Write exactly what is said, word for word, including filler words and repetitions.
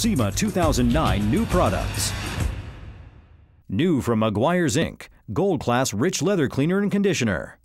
SEMA two thousand nine new products. New from Meguiar's Incorporated. Gold Class Rich Leather Cleaner and Conditioner.